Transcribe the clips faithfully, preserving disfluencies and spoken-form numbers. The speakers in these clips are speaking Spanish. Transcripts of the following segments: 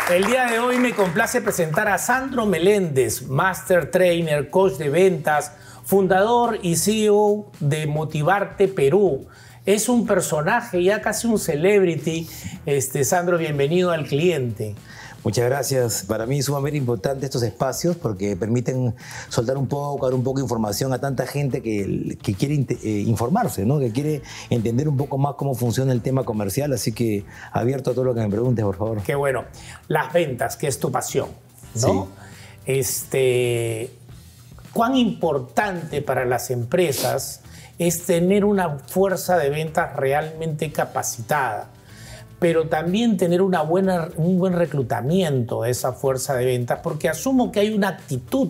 El día de hoy me complace presentar a Sandro Meléndez, Master Trainer, coach de ventas, fundador y C E O de Motivarte Perú. Es un personaje, ya casi un celebrity. Este, Sandro, bienvenido al cliente. Muchas gracias. Para mí es sumamente importante estos espacios porque permiten soltar un poco, dar un poco de información a tanta gente que, que quiere eh, informarse, ¿no? Que quiere entender un poco más cómo funciona el tema comercial. Así que abierto a todo lo que me preguntes, por favor. Qué bueno. Las ventas, que es tu pasión, ¿no? Sí. Este, ¿cuán importante para las empresas es tener una fuerza de ventas realmente capacitada? Pero también tener una buena, un buen reclutamiento de esa fuerza de ventas, porque asumo que hay una actitud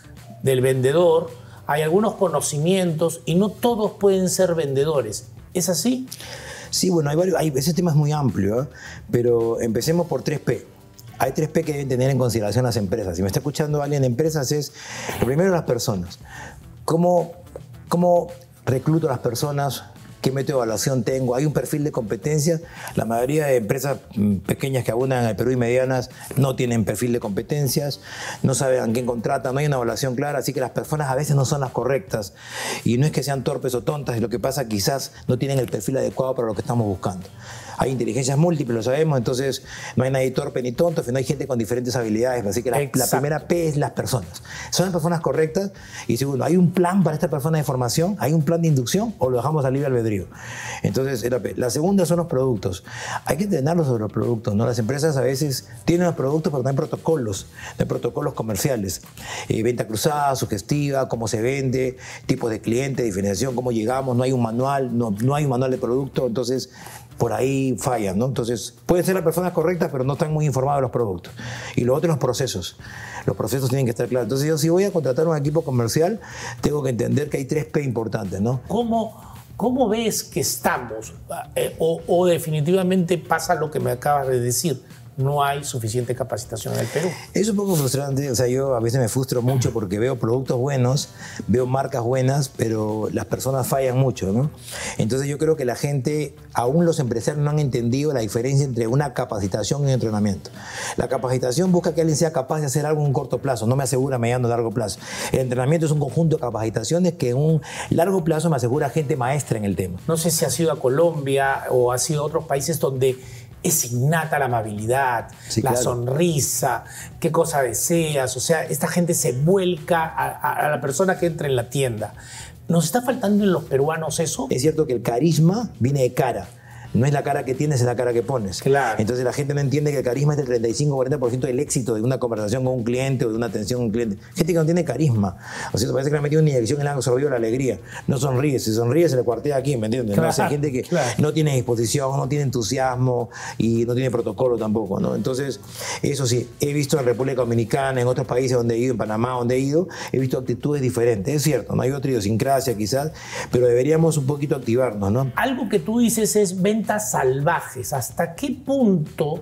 del vendedor, hay algunos conocimientos y no todos pueden ser vendedores. ¿Es así? Sí, bueno, hay varios, hay, ese tema es muy amplio, ¿eh? Pero empecemos por tres P. Hay tres P que deben tener en consideración las empresas. Si me está escuchando alguien de empresas, es lo primero las personas. ¿Cómo, cómo recluto a las personas? ¿Qué método de evaluación tengo? ¿Hay un perfil de competencia? La mayoría de empresas pequeñas que abundan en el Perú y medianas no tienen perfil de competencias, no saben a quién contratan, no hay una evaluación clara, así que las personas a veces no son las correctas. Y no es que sean torpes o tontas, y lo que pasa quizás no tienen el perfil adecuado para lo que estamos buscando. Hay inteligencias múltiples, lo sabemos, entonces no hay nadie torpe ni tonto, sino hay gente con diferentes habilidades. Así que la, la primera P es las personas. ¿Son las personas correctas? Y segundo, ¿hay un plan para esta persona de formación? ¿Hay un plan de inducción o lo dejamos a libre albedrío? Entonces, era P. La segunda son los productos. Hay que entrenarlos sobre los productos, ¿no? Las empresas a veces tienen los productos, pero no hay protocolos, no hay protocolos comerciales. Eh, venta cruzada, sugestiva, cómo se vende, tipos de cliente, diferenciación, cómo llegamos, no hay un manual, no, no hay un manual de producto, entonces por ahí fallan, ¿no? Entonces, pueden ser las personas correctas, pero no están muy informados de los productos. Y lo otro, los procesos. Los procesos tienen que estar claros. Entonces, yo si voy a contratar un equipo comercial, tengo que entender que hay tres P importantes, ¿no? ¿Cómo, cómo ves que estamos? Eh, o, o definitivamente pasa lo que me acabas de decir. No hay suficiente capacitación en el Perú. Es un poco frustrante, o sea, yo a veces me frustro mucho porque veo productos buenos, veo marcas buenas, pero las personas fallan mucho, ¿no? Entonces yo creo que la gente, aún los empresarios no han entendido la diferencia entre una capacitación y un entrenamiento. La capacitación busca que alguien sea capaz de hacer algo en un corto plazo, no me asegura mediano o largo plazo. El entrenamiento es un conjunto de capacitaciones que en un largo plazo me asegura gente maestra en el tema. No sé si has ido a Colombia o has ido a otros países donde es innata la amabilidad, sí, la claro. sonrisa, qué cosa deseas. O sea, esta gente se vuelca a, a, a la persona que entra en la tienda. ¿Nos está faltando en los peruanos eso? Es cierto que el carisma viene de cara. No es la cara que tienes, es la cara que pones. Claro. Entonces la gente no entiende que el carisma es del treinta y cinco a cuarenta por ciento del éxito de una conversación con un cliente o de una atención a un cliente. Gente que no tiene carisma. O sea, parece que le han metido una inyección y le han absorbido la alegría. No sonríe. Si sonríe se le cuartea aquí, ¿me entiendes? Claro, ¿no? O sea, hay gente que claro. no tiene disposición, no tiene entusiasmo y no tiene protocolo tampoco, ¿no? Entonces, eso sí, he visto en República Dominicana, en otros países donde he ido, en Panamá, donde he ido, he visto actitudes diferentes. Es cierto, no hay otra idiosincrasia quizás, pero deberíamos un poquito activarnos, ¿no? Algo que tú dices es ventas salvajes. ¿Hasta qué punto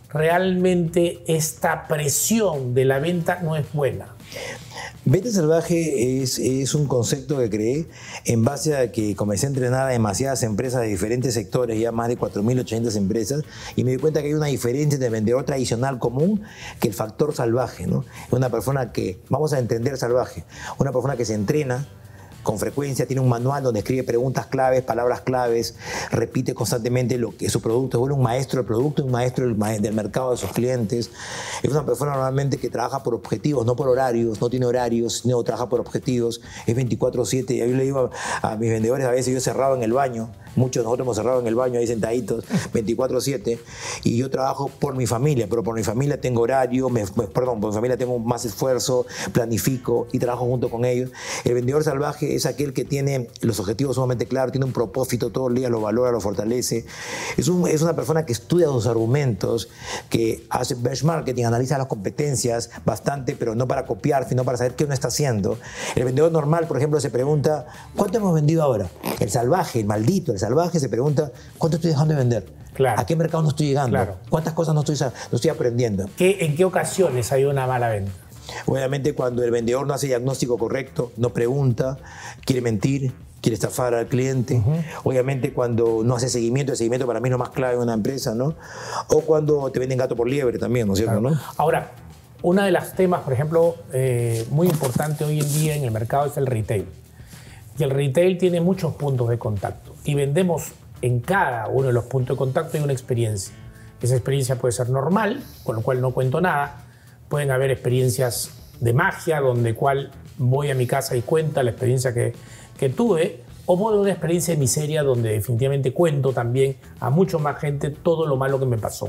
realmente esta presión de la venta no es buena? Venta salvaje es, es un concepto que creé en base a que comencé a entrenar a demasiadas empresas de diferentes sectores, ya más de cuatro mil ochocientas empresas, y me di cuenta que hay una diferencia entre el vendedor tradicional común que el factor salvaje, ¿no? Una persona que, vamos a entender salvaje, una persona que se entrena con frecuencia, tiene un manual donde escribe preguntas claves, palabras claves, repite constantemente lo que es su producto, es un maestro del producto, un maestro del, del mercado de sus clientes. Es una persona normalmente que trabaja por objetivos, no por horarios, no tiene horarios, sino trabaja por objetivos, es veinticuatro siete. Yo le digo a, a mis vendedores, a veces yo cerrado en el baño, muchos de nosotros hemos cerrado en el baño ahí sentaditos, veinticuatro siete, y yo trabajo por mi familia, pero por mi familia tengo horario, me, perdón, por mi familia tengo más esfuerzo, planifico y trabajo junto con ellos. El vendedor salvaje es aquel que tiene los objetivos sumamente claros, tiene un propósito todo el día, lo valora, lo fortalece. Es, un, es una persona que estudia sus argumentos, que hace benchmarking, analiza las competencias bastante, pero no para copiar, sino para saber qué uno está haciendo. El vendedor normal, por ejemplo, se pregunta, ¿cuánto hemos vendido ahora? El salvaje, el maldito, el salvaje se pregunta, ¿cuánto estoy dejando de vender? Claro. ¿A qué mercado no estoy llegando? Claro. ¿Cuántas cosas no estoy, no estoy aprendiendo? ¿Qué, ¿En qué ocasiones hay una mala venta? Obviamente cuando el vendedor no hace diagnóstico correcto, no pregunta, quiere mentir, quiere estafar al cliente. Uh-huh. Obviamente cuando no hace seguimiento, el seguimiento para mí es lo más clave de una empresa, ¿no? O cuando te venden gato por liebre también, ¿no es cierto? Claro. ¿no? Ahora, uno de los temas, por ejemplo, eh, muy importante hoy en día en el mercado es el retail. Y el retail tiene muchos puntos de contacto y vendemos en cada uno de los puntos de contacto hay una experiencia. Esa experiencia puede ser normal, con lo cual no cuento nada. Pueden haber experiencias de magia, donde cual voy a mi casa y cuento la experiencia que, que tuve, o puede haber una experiencia de miseria donde definitivamente cuento también a mucho más gente todo lo malo que me pasó.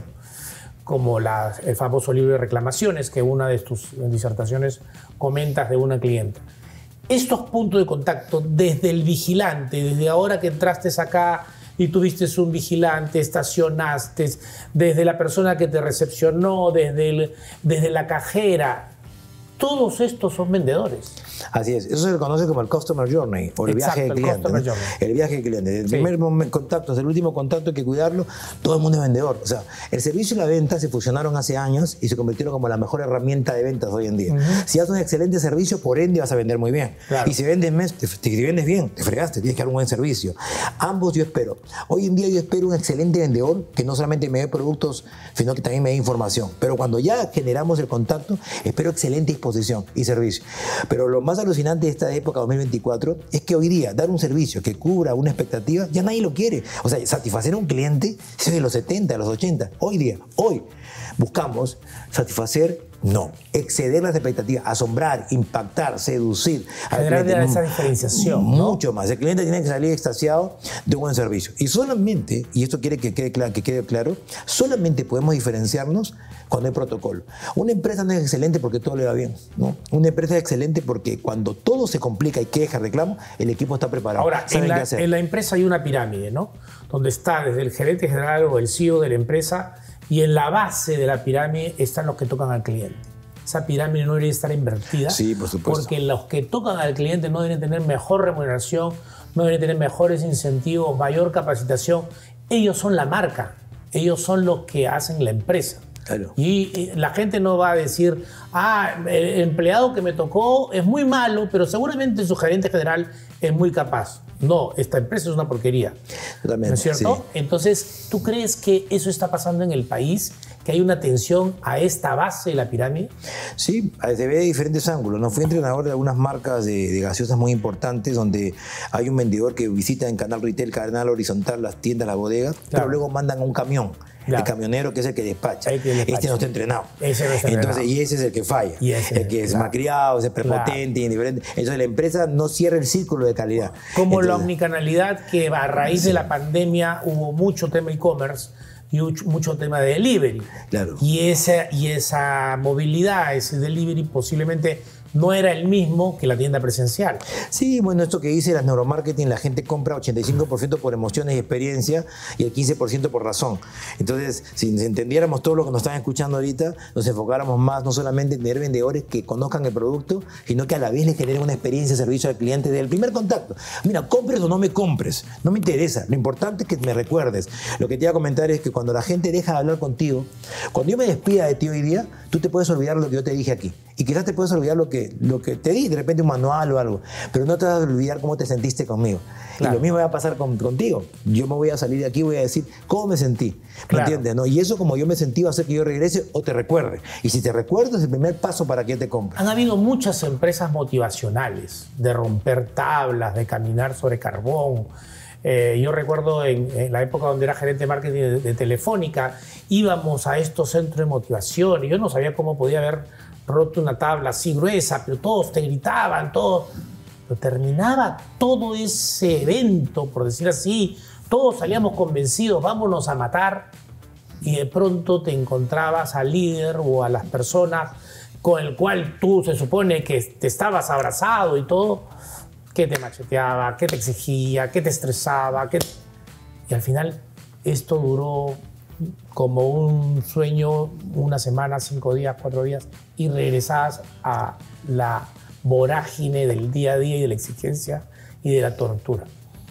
Como la, el famoso libro de reclamaciones que una de tus disertaciones comentas de una clienta. Estos puntos de contacto, desde el vigilante, desde ahora que entraste acá y tuviste un vigilante, estacionaste, desde la persona que te recepcionó, desde, el, desde la cajera, todos estos son vendedores. Así es, eso se conoce como el Customer Journey o el Exacto, viaje del el cliente. Customer ¿no? Journey. El viaje del cliente. Desde el Sí. primer momento, contacto hasta el último contacto hay que cuidarlo. Todo el mundo es vendedor. O sea, el servicio y la venta se fusionaron hace años y se convirtieron como la mejor herramienta de ventas hoy en día. Uh-huh. Si haces un excelente servicio, por ende vas a vender muy bien. Claro. Y si vendes, mes, te, si vendes bien, te fregaste, tienes que dar un buen servicio. Ambos yo espero. Hoy en día yo espero un excelente vendedor que no solamente me dé productos, sino que también me dé información. Pero cuando ya generamos el contacto, espero excelente disposición y servicio. Pero lo más alucinante de esta época dos mil veinticuatro es que hoy día dar un servicio que cubra una expectativa ya nadie lo quiere. O sea, satisfacer a un cliente eso es de los setenta, de los ochenta. Hoy día, hoy buscamos satisfacer, no, exceder las expectativas, asombrar, impactar, seducir. Generar esa diferenciación. Mucho ¿no? más. El cliente tiene que salir extasiado de un buen servicio. Y solamente, y esto quiere que quede claro, que quede claro, solamente podemos diferenciarnos cuando hay protocolo. Una empresa no es excelente porque todo le va bien, ¿no? Una empresa es excelente porque cuando todo se complica y queja, reclamo, el equipo está preparado. Ahora, en la, en la empresa hay una pirámide, ¿no? Donde está desde el gerente general o el C E O de la empresa y en la base de la pirámide están los que tocan al cliente. Esa pirámide no debería estar invertida. Sí, por supuesto. Porque los que tocan al cliente no deben tener mejor remuneración, no deben tener mejores incentivos, mayor capacitación. Ellos son la marca, ellos son los que hacen la empresa. Claro. Y, y la gente no va a decir, ah, el empleado que me tocó es muy malo, pero seguramente su gerente general es muy capaz. No, esta empresa es una porquería. Totalmente, ¿no es cierto? sí. Entonces, ¿tú crees que eso está pasando en el país? ¿Que hay una atención a esta base de la pirámide? Sí, se ve de diferentes ángulos. No fui entrenador de algunas marcas de, de gaseosas muy importantes donde hay un vendedor que visita en canal retail, canal horizontal, las tiendas, las bodegas, claro. Pero luego mandan a un camión. Claro. El camionero que es el que despacha. El que despacha. Este no está entrenado. Ese no está Entonces, entrenado. Y ese es el que falla. Y ese, el que es claro. malcriado, es prepotente, claro. indiferente. Entonces la empresa no cierra el círculo de calidad. Como Entonces, la omnicanalidad, que a raíz sí. de la pandemia hubo mucho tema e-commerce y mucho tema de delivery. Claro. Y esa, y esa movilidad, ese delivery posiblemente no era el mismo que la tienda presencial. Sí, bueno, esto que dice las neuromarketing, la gente compra ochenta y cinco por ciento por emociones y experiencia y el quince por ciento por razón. Entonces, si entendiéramos todo lo que nos están escuchando ahorita, nos enfocáramos más no solamente en tener vendedores que conozcan el producto, sino que a la vez les generen una experiencia de servicio al cliente desde el primer contacto. Mira, compres o no me compres, no me interesa. Lo importante es que me recuerdes. Lo que te iba a comentar es que cuando la gente deja de hablar contigo, cuando yo me despida de ti hoy día, tú te puedes olvidar lo que yo te dije aquí. Y quizás te puedes olvidar lo que, lo que te di, de repente un manual o algo, pero no te vas a olvidar cómo te sentiste conmigo. Claro. Y lo mismo va a pasar con, contigo. Yo me voy a salir de aquí y voy a decir cómo me sentí. ¿Me claro. entiendes? ¿No? Y eso como yo me sentí va a hacer que yo regrese o te recuerde. Y si te recuerdo es el primer paso para que yo te compre. Han habido muchas empresas motivacionales de romper tablas, de caminar sobre carbón. Eh, yo recuerdo en, en la época donde era gerente de marketing de, de Telefónica, íbamos a estos centros de motivación y yo no sabía cómo podía haber roto una tabla así gruesa, pero todos te gritaban, todos. Pero terminaba todo ese evento, por decir así, todos salíamos convencidos, vámonos a matar, y de pronto te encontrabas al líder o a las personas con el cual tú se supone que te estabas abrazado y todo, que te macheteaba, que te exigía, que te estresaba, que... y al final esto duró como un sueño, una semana, cinco días, cuatro días, y regresabas a la vorágine del día a día y de la exigencia y de la tortura.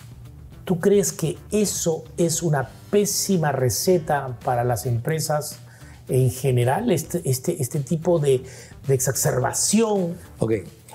¿Tú crees que eso es una pésima receta para las empresas en general, este, este, este tipo de, de exacerbación? Ok,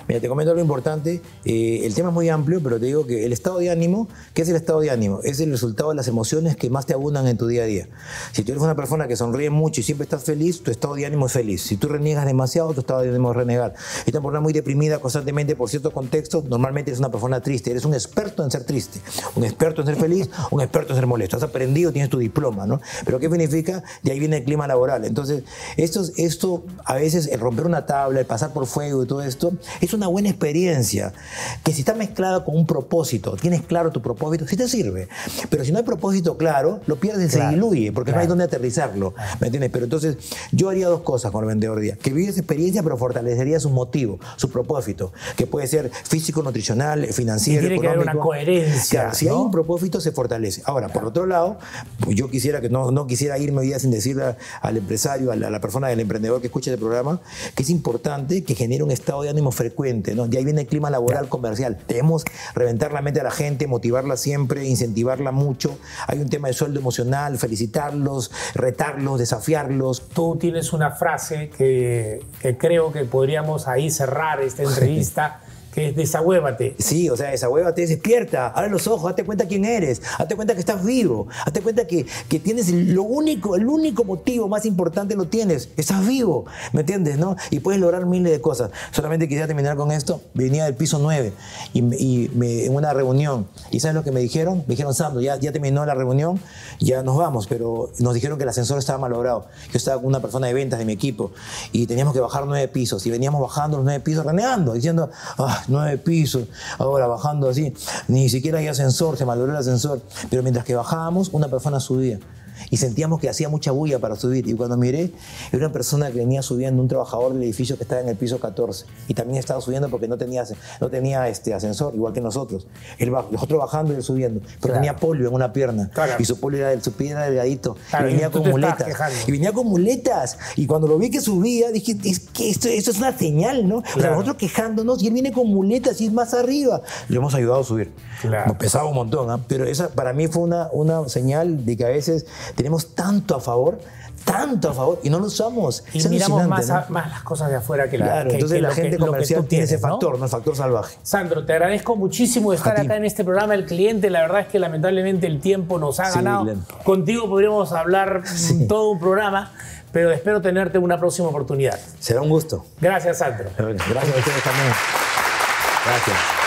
Mira, te comento algo importante. Eh, el tema es muy amplio, pero te digo que el estado de ánimo, ¿qué es el estado de ánimo? Es el resultado de las emociones que más te abundan en tu día a día. Si tú eres una persona que sonríe mucho y siempre estás feliz, tu estado de ánimo es feliz. Si tú reniegas demasiado, tu estado de ánimo es renegar. Si una persona muy deprimida constantemente por ciertos contextos, normalmente eres una persona triste. Eres un experto en ser triste, un experto en ser feliz, un experto en ser molesto. Has aprendido, tienes tu diploma, ¿no? Pero ¿qué significa? De ahí viene el clima laboral. Entonces, esto, esto a veces, el romper una tabla, el pasar por fuego y todo esto, es una buena experiencia que si está mezclada con un propósito, tienes claro tu propósito, sí te sirve. Pero si no hay propósito claro, lo pierdes, claro, se diluye, porque claro, no hay dónde aterrizarlo, ¿me entiendes? Pero entonces, yo haría dos cosas con el vendedor día. Que vive esa experiencia, pero fortalecería su motivo, su propósito, que puede ser físico, nutricional, financiero, y tiene económico. Que haber una coherencia. Claro, si ¿no? hay un propósito, se fortalece. Ahora, claro, por otro lado, yo quisiera que no, no quisiera irme hoy día sin decirle a, al empresario, a la, a la persona del emprendedor que escucha este programa, que es importante que genere un estado de ánimo frecuente, ¿no? De ahí viene el clima laboral, claro, comercial. Debemos reventar la mente a la gente, motivarla siempre, incentivarla mucho. Hay un tema de sueldo emocional, felicitarlos, retarlos, desafiarlos. Tú tienes una frase que, que creo que podríamos ahí cerrar esta entrevista. Que es desahuévate. Sí, o sea, desahuévate, despierta, abre los ojos, date cuenta quién eres, date cuenta que estás vivo, date cuenta que, que tienes lo único, el único motivo más importante lo tienes, estás vivo, ¿me entiendes? ¿No? Y puedes lograr miles de cosas. Solamente quisiera terminar con esto. Venía del piso nueve y, y me, en una reunión, ¿y sabes lo que me dijeron? Me dijeron, Sandro, ya, ya terminó la reunión, ya nos vamos, pero nos dijeron que el ascensor estaba malogrado. Yo estaba con una persona de ventas de mi equipo y teníamos que bajar nueve pisos y veníamos bajando los nueve pisos renegando, diciendo, ah, nueve pisos, ahora bajando así, ni siquiera hay ascensor, se malogró el ascensor, pero mientras que bajábamos, una persona subía. Y sentíamos que hacía mucha bulla para subir. Y cuando miré, era una persona que venía subiendo, un trabajador del edificio que estaba en el piso catorce. Y también estaba subiendo porque no tenía, no tenía este ascensor, igual que nosotros. Él bajó, nosotros bajando y él subiendo. Pero claro, tenía polio en una pierna. Claro. Y su polio era, su pie era delgadito. Claro, y venía y con muletas. Y venía con muletas. Y cuando lo vi que subía, dije, es que esto, esto es una señal, ¿no? Claro. O sea, nosotros quejándonos y él viene con muletas y es más arriba. Le hemos ayudado a subir. Claro. Nos pesaba un montón, ¿eh? Pero esa para mí fue una, una señal de que a veces tenemos tanto a favor, tanto a favor, y no lo usamos. Y es miramos más, a, ¿no? más las cosas de afuera que la Claro, que, entonces que la lo gente que, comercial que tiene tienes, ese factor, ¿no? ¿no? El factor salvaje. Sandro, te agradezco muchísimo de estar acá en este programa El Cliente. La verdad es que lamentablemente el tiempo nos ha sí, ganado. Glenn. Contigo podríamos hablar sí. todo un programa, pero espero tenerte en una próxima oportunidad. Será un gusto. Gracias, Sandro. Gracias a ustedes también. Gracias.